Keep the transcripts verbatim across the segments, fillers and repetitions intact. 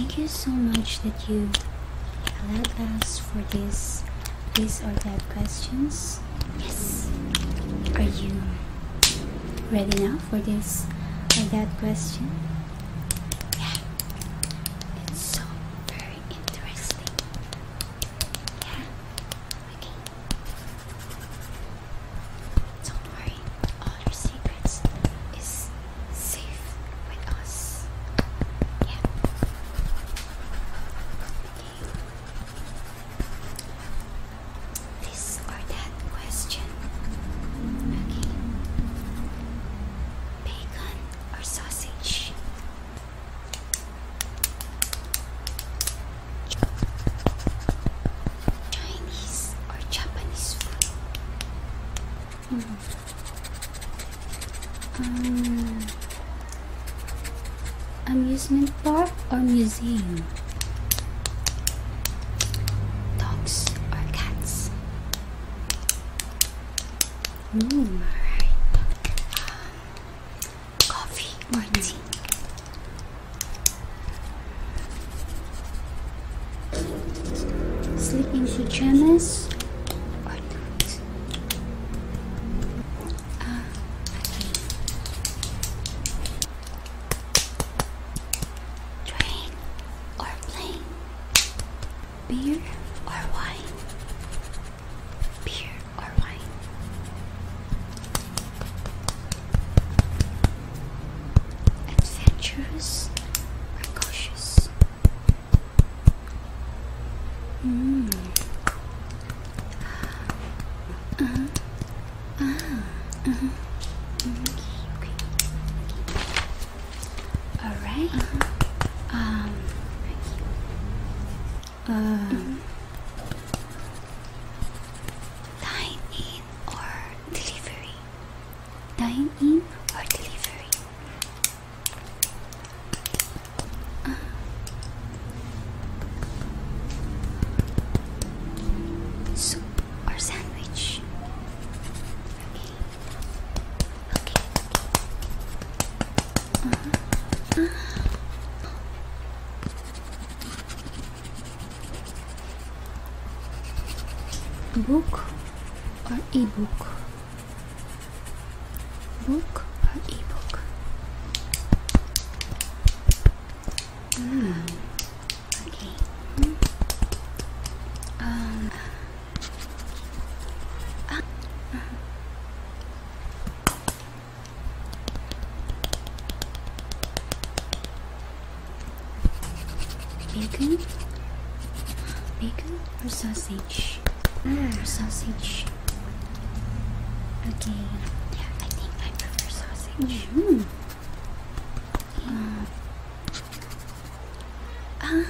thank you so much that you allowed us for this this or that questions. Yes. Are you ready now for this or that question? Yeah. It's so very interesting. Yeah. Okay. Don't worry. All your secrets is safe with us. Yeah. Okay. This or that question. Okay. Bacon or sausage? Chinese or Japanese food? Hmm. Um, amusement park or museum? Dogs or cats? Mm, alright. Um, coffee or tea? Sleep in pajamas or not? Ah, okay. Train or plane? Beer or wine? Beer or wine? Adventurous or cautious? Mm. Uh-huh. Ah. Uh-huh. Okay, okay. Alright. Uh-huh. Um. Um. Dine in or delivery? Dine in or delivery? Uh. Soup or sandwich? Okay. Okay. Uh-huh. Ah. Book or ebook? Book or ebook? Mm. Okay. Mm. Um. Ah. Uh-huh. Bacon? Bacon or sausage? Ah, sausage. Okay. Yeah, I think I prefer sausage. Mm-hmm. Uh, ah.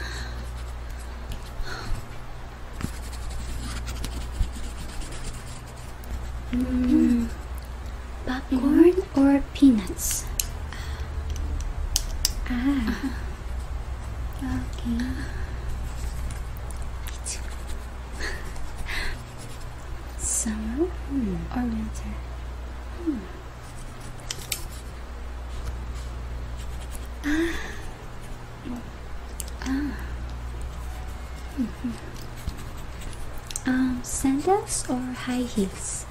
Mm. Popcorn or peanuts? Ah. Uh-huh. Okay. Summer mm. or winter? Hmm. Ah. Ah. Mm-hmm. Um, sandals or high heels?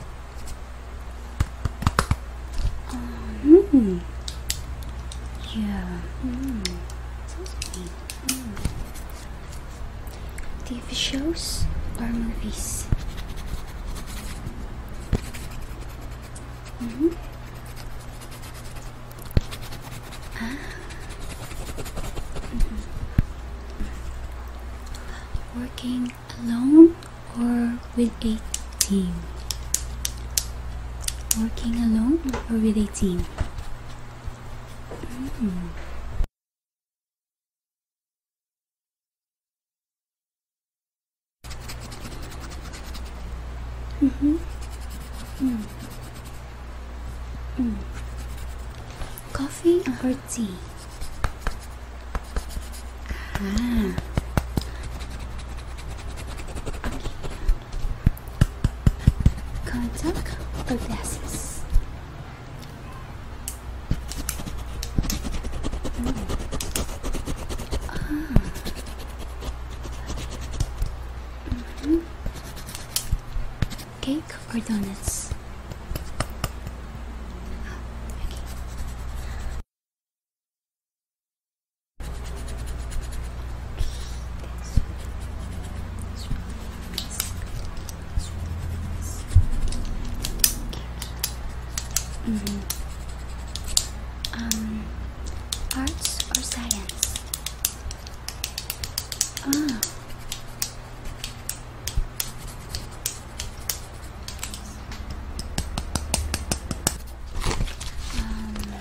Um, mm. Yeah. Mm. So sweet. Mm. T V shows or movies? Mm-hmm. Ah. Mm-hmm. Working alone or with a team? Working alone or with a team? Mm. Mm-hmm. Mm. Mm. Coffee or tea? Ah. Contact or glasses? Mm. Ah. or donuts? Mm-hmm. Um, arts or science? Ah. Um,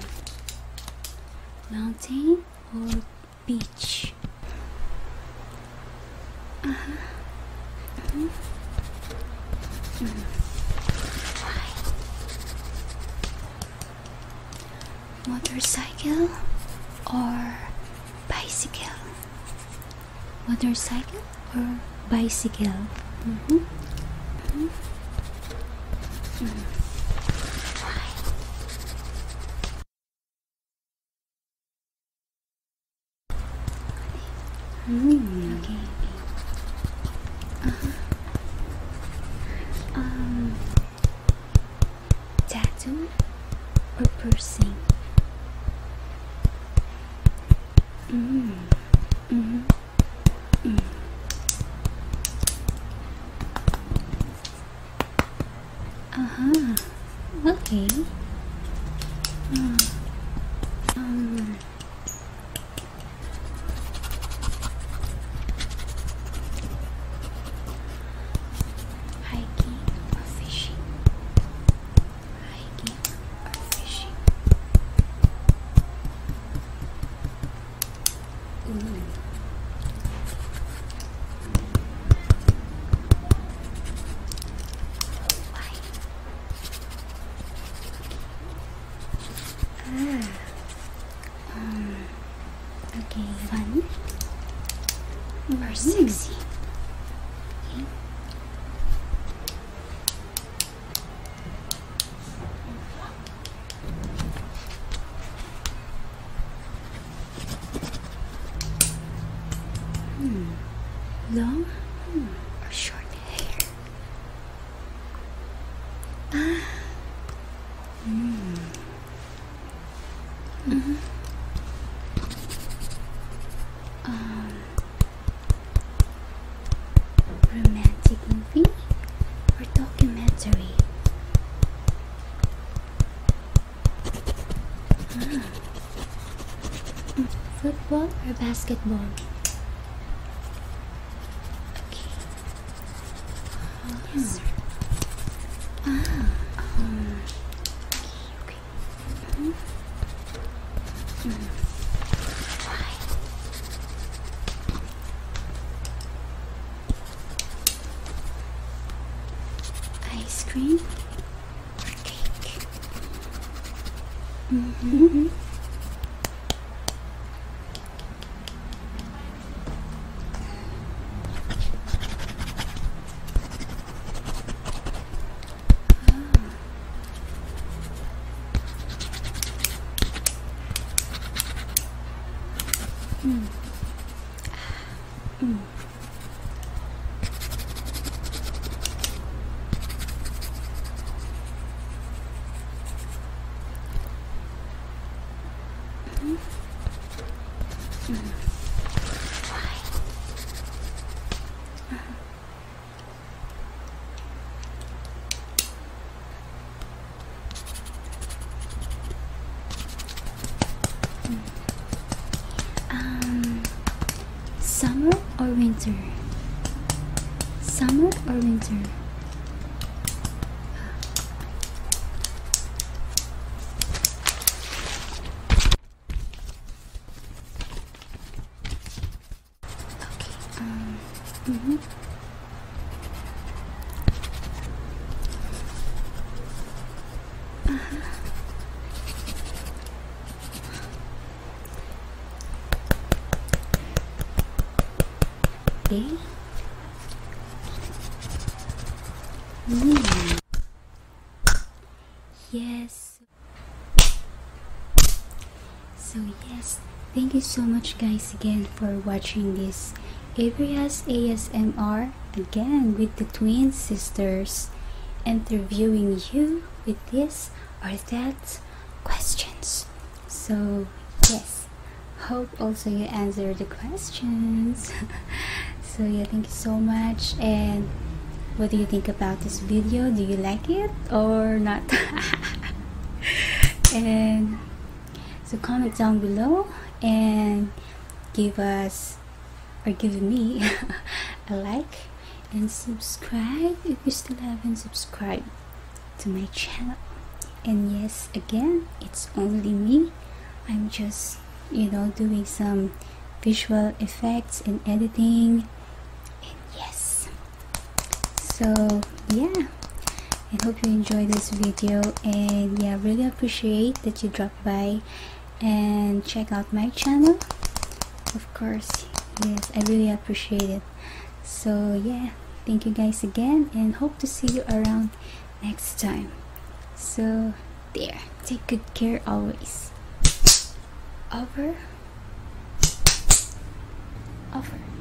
mountain or beach? Uh-huh. Mm-hmm. Mm-hmm. Motorcycle or bicycle? Motorcycle or bicycle? Mm-hmm. Mm-hmm. Mm-hmm. Why? Mm, okay. Uh-huh. Um, tattoo or piercing? Mm. Mm-hmm. Mm. Uh-huh. Okay. Mm. Um. Hiking or fishing? Hiking or fishing? Ooh. Why? Ah. Um. Okay. Fun or sexy? Okay. Hmm. Long hmm. or short hair? Ah. Hmm. Mm-hmm. Um. Romantic movie or documentary? Ah. Mm. Football or basketball? Okay. Yes, sir. Ah. Um. Okay. Okay. Mm-hmm. Mm. Why? Ice cream or cake? Mm-hmm. Mm. Mm. Mm. Mm. Why? Uh-huh. Mm. Um, summer or winter? Summer or winter? Okay. Um. Mm-hmm. Uh-huh. Okay. Mm. Yes. So yes, thank you so much guys again for watching this Avria's A S M R again with the twin sisters. interviewing you with this or that questions. So yes, hope also you answer the questions. So yeah, thank you so much. And what do you think about this video? Do you like it or not? And so comment down below and give us or give me a like and subscribe if you still haven't subscribed to my channel. And yes, again, it's only me. I'm just, you know, doing some visual effects and editing. And yes, so yeah, I hope you enjoyed this video, and yeah, really appreciate that you dropped by and check out my channel. Of course, yes, I really appreciate it. So yeah, thank you guys again, and hope to see you around next time. So there, take good care always. Over. Over.